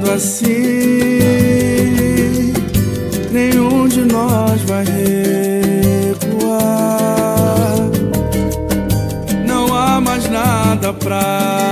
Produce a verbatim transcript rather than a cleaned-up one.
assim, nenhum de nós vai recuar. Não há mais nada pra